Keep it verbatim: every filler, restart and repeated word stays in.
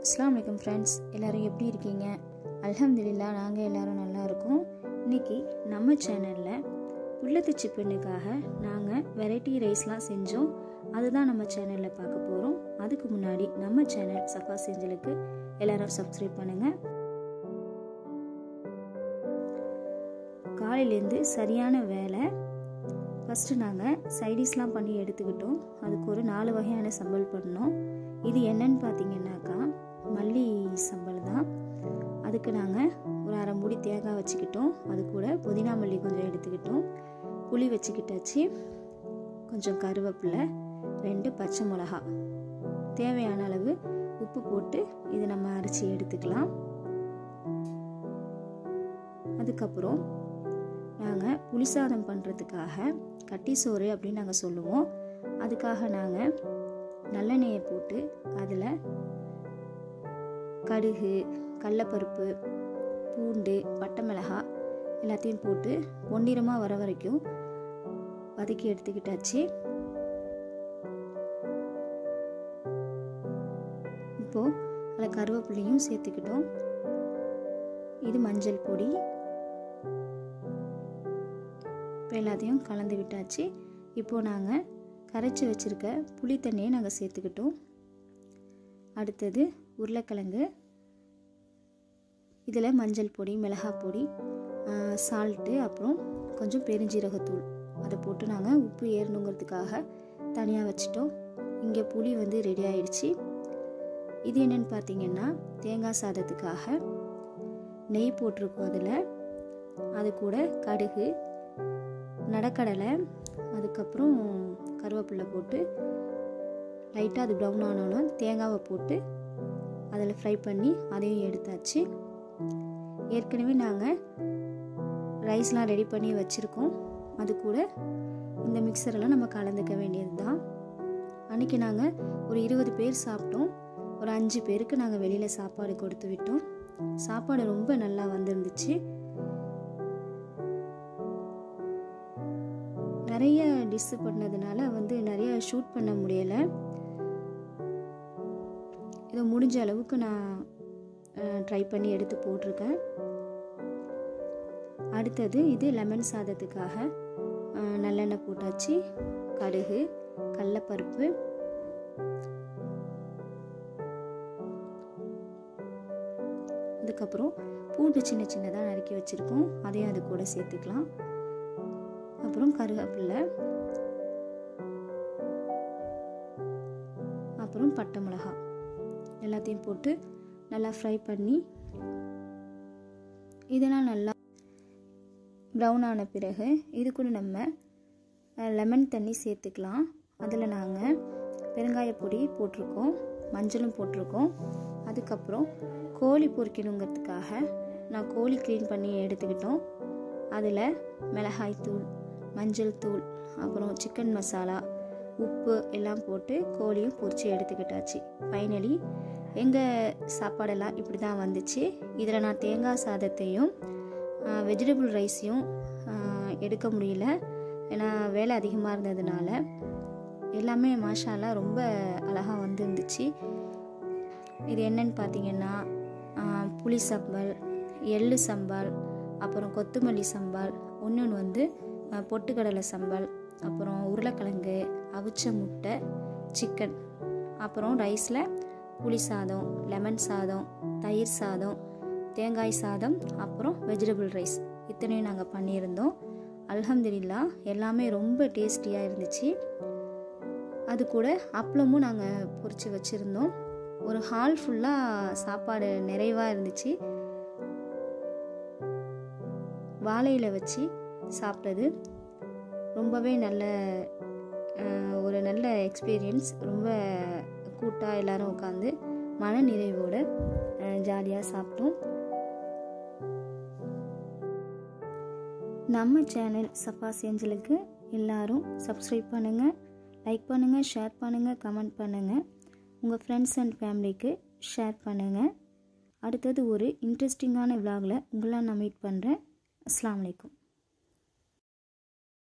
அஸ்ஸலாமு அலைக்கும் ஃப்ரெண்ட்ஸ், எல்லோரும் எப்படி இருக்கீங்க? அல்ஹம்துலில்லாஹ் நாங்கள் எல்லோரும் நல்லா இருக்கோம். இன்றைக்கி நம்ம சேனலில் புள்ளத்துச்சி பெண்ணுக்காக நாங்கள் வெரைட்டி ரைஸ்லாம் செஞ்சோம். அதுதான் நம்ம சேனலில் பார்க்க போகிறோம். அதுக்கு முன்னாடி நம்ம சேனல் சஃபா செஞ்சலுக்கு எல்லோரும் சப்ஸ்கிரைப் பண்ணுங்கள். காலையிலேருந்து சரியான வேலை. ஃபஸ்ட்டு நாங்கள் சைடிஷ்லாம் பண்ணி எடுத்துக்கிட்டோம். அதுக்கு ஒரு நாலு வகையான சம்பல் பண்ணோம். இது என்னன்னு பார்த்தீங்கன்னாக்கா மல்லி சம்பல் தான். அதுக்கு நாங்கள் ஒரு அரை மூடி தேங்காய் வச்சுக்கிட்டோம். அது கூட புதினா மல்லி கொஞ்சம் எடுத்துக்கிட்டோம். புளி வச்சுக்கிட்டாச்சு. கொஞ்சம் கருவேப்பிலை, ரெண்டு பச்சை மிளகா, தேவையான அளவு உப்பு போட்டு இது நம்ம அரைச்சி எடுத்துக்கலாம். அதுக்கப்புறம் நாங்கள் புளிசாதம் பண்ணுறதுக்காக கட்டி சோறு அப்படின்னு நாங்கள் சொல்லுவோம். அதுக்காக நாங்கள் நல்லெண்ணெயை போட்டு அதில் கடுகு, கடலைப்பருப்பு, பூண்டு, பட்டை மிளகாய் எல்லாத்தையும் போட்டு பொன்னிறமாக வர வரைக்கும் வதக்கி எடுத்துக்கிட்டாச்சு. இப்போது அதில் கருவேப்பிலையும் சேர்த்துக்கிட்டோம். இது மஞ்சள் பொடி. இப்போ எல்லாத்தையும் கலந்து விட்டாச்சு. இப்போது நாங்கள் கரைச்சி வச்சுருக்க புளி தண்ணியை நாங்கள் சேர்த்துக்கிட்டோம். அடுத்தது உருளைக்கிழங்கு. இதில் மஞ்சள் பொடி, மிளகாய் பொடி, சால்ட்டு, அப்புறம் கொஞ்சம் பெருஞ்சீரகத்தூள் அதை போட்டு நாங்கள் உப்பு ஏறணுங்கிறதுக்காக தனியாக வச்சிட்டோம். இங்கே புளி வந்து ரெடி ஆயிடுச்சு. இது என்னென்னு பார்த்தீங்கன்னா தேங்காய் சாதத்துக்காக நெய் போட்டிருக்கோம். அதில் அது கூட கடுகு, நடக்கடலை, அதுக்கப்புறம் கருவேப்பிலை போட்டு லைட்டாக அது ப்ரௌன் ஆனோன்னா தேங்காவை போட்டு அதில் ஃப்ரை பண்ணி அதையும் எடுத்தாச்சு. ஏற்கனவே நாங்கள் ரைஸ்லாம் ரெடி பண்ணி வச்சுருக்கோம். அது கூட இந்த மிக்சரெல்லாம் நம்ம கலந்துக்க வேண்டியது தான். அன்றைக்கி நாங்கள் ஒரு இருபது பேர் சாப்பிட்டோம். ஒரு அஞ்சு பேருக்கு நாங்கள் வெளியில் சாப்பாடு கொடுத்து விட்டோம். சாப்பாடு ரொம்ப நல்லா வந்துருந்துச்சு. நிறைய டிஷ் பண்ணதுனால வந்து நிறைய ஷூட் பண்ண முடியலை. இதை முடிஞ்ச அளவுக்கு நான் ட்ரை பண்ணி எடுத்து போட்டிருக்கேன். அடுத்தது இது லெமன் சாதத்துக்காக நல்லெண்ணெய் போட்டாச்சு. கடுகு, கடலைப்பருப்பு, அதுக்கப்புறம் பூண்டு சின்ன சின்னதாக நறுக்கி வச்சுருக்கோம். அதையும் அது கூட சேர்த்துக்கலாம். அப்புறம் கருவேப்பிலை, அப்புறம் பட்டை மிளகாய் எல்லாத்தையும் போட்டு நல்லா ஃப்ரை பண்ணி இதெல்லாம் நல்லா ப்ரௌன் ஆன பிறகு இது கூட நம்ம லெமன் தண்ணி சேர்த்துக்கலாம். அதில் நாங்கள் பெருங்காயப்பொடி போட்டிருக்கோம், மஞ்சளும் போட்டிருக்கோம். அதுக்கப்புறம் கோழி பொரிக்கணுங்கிறதுக்காக நான் கோழி க்ளீன் பண்ணி எடுத்துக்கிட்டோம். அதில் மிளகாய் தூள், மஞ்சள் தூள், அப்புறம் சிக்கன் மசாலா, உப்பு எல்லாம் போட்டு கோழியும் பொரித்து எடுத்துக்கிட்டாச்சு. ஃபைனலி எங்கள் சாப்பாடெல்லாம் இப்படி தான் வந்துச்சு. இதில் நான் தேங்காய் சாதத்தையும் வெஜிடபிள் ரைஸையும் எடுக்க முடியல, ஏன்னா வேலை அதிகமாக இருந்ததுனால. எல்லாமே மாஷால்லா ரொம்ப அழகாக வந்துருந்துச்சு. இது என்னன்னு பார்த்தீங்கன்னா புளி சம்பல், எள்ளு சம்பல், அப்புறம் கொத்தமல்லி சம்பல், ஒன்று வந்து பொட்டுக்கடலை சம்பல், அப்புறம் உருளைக்கிழங்கு, அவிச்ச முட்டை, சிக்கன், அப்புறம் ரைஸில் புளி சாதம், லெமன் சாதம், தயிர் சாதம், தேங்காய் சாதம், அப்புறம் வெஜிடபிள் ரைஸ் இத்தனையும் நாங்கள் பண்ணியிருந்தோம். அல்ஹம்துலில்லாஹ் எல்லாமே ரொம்ப டேஸ்டியாக இருந்துச்சு. அது கூட அப்பளமும் நாங்கள் பொரித்து வச்சுருந்தோம். ஒரு ஹால் ஃபுல்லாக சாப்பாடு நிறைவாக இருந்துச்சு. வாழையில் வச்சு சாப்பிட்டது ரொம்பவே நல்ல ஒரு நல்ல எக்ஸ்பீரியன்ஸ். ரொம்ப கூட்டாக எல்லோரும் உட்காந்து மன நிறைவோடு ஜாலியாக சாப்பிட்டோம். நம்ம சேனல் சஃபா செஞ்சலுக்கு எல்லோரும் சப்ஸ்கிரைப் பண்ணுங்கள், லைக் பண்ணுங்கள், ஷேர் பண்ணுங்கள், கமெண்ட் பண்ணுங்கள். உங்கள் ஃப்ரெண்ட்ஸ் அண்ட் ஃபேமிலிக்கு ஷேர் பண்ணுங்கள். அடுத்தது ஒரு இன்ட்ரெஸ்டிங்கான விலாகில் உங்களை நான் மீட் பண்ணுறேன். அஸ்ஸலாமு அலைக்கும்.